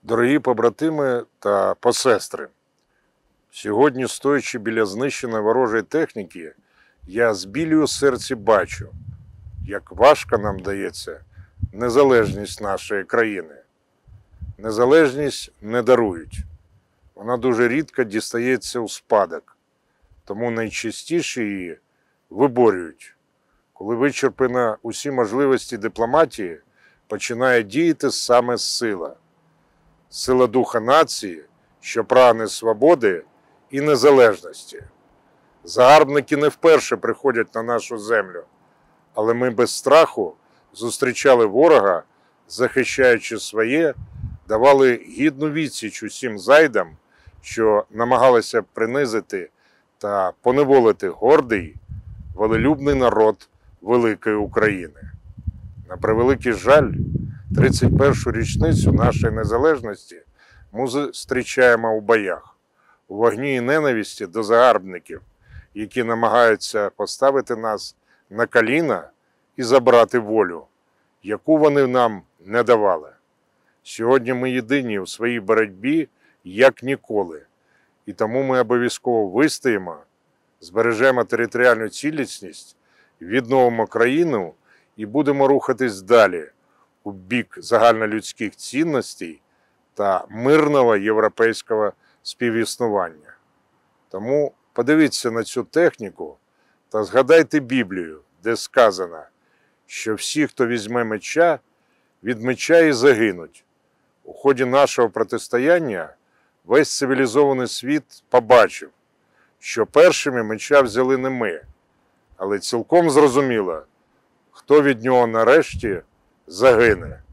Дорогі побратими та посестри, сьогодні, стоячи біля знищеної ворожої техніки, я з біллю у серці бачу, як важко нам дається незалежність нашої країни. Незалежність не дарують. Вона дуже рідко дістається у спадок, тому найчастіше її виборюють. Коли вичерпана усі можливості дипломатії, починає діяти саме сила. Сила духа нації, що прагне свободи і незалежності. Загарбники не вперше приходять на нашу землю, але ми без страху зустрічали ворога, захищаючи своє, давали гідну відсіч усім зайдам, що намагалися принизити та поневолити гордий, волелюбний народ великої України. На превеликий жаль, 31-шу річницю нашої незалежності ми зустрічаємо у боях, у вогні і ненависті до загарбників, які намагаються поставити нас на коліна і забрати волю, яку вони нам не давали. Сьогодні ми єдині у своїй боротьбі, як ніколи, і тому ми обов'язково вистоїмо, збережемо територіальну цілісність, відновимо країну і будемо рухатись далі у бік загальнолюдських цінностей та мирного європейського співіснування. Тому подивіться на цю техніку та згадайте Біблію, де сказано, що всі, хто візьме меча, від меча і загинуть. У ході нашого протистояння весь цивілізований світ побачив, що першими меча взяли не ми, але цілком зрозуміло, хто від нього нарешті загине.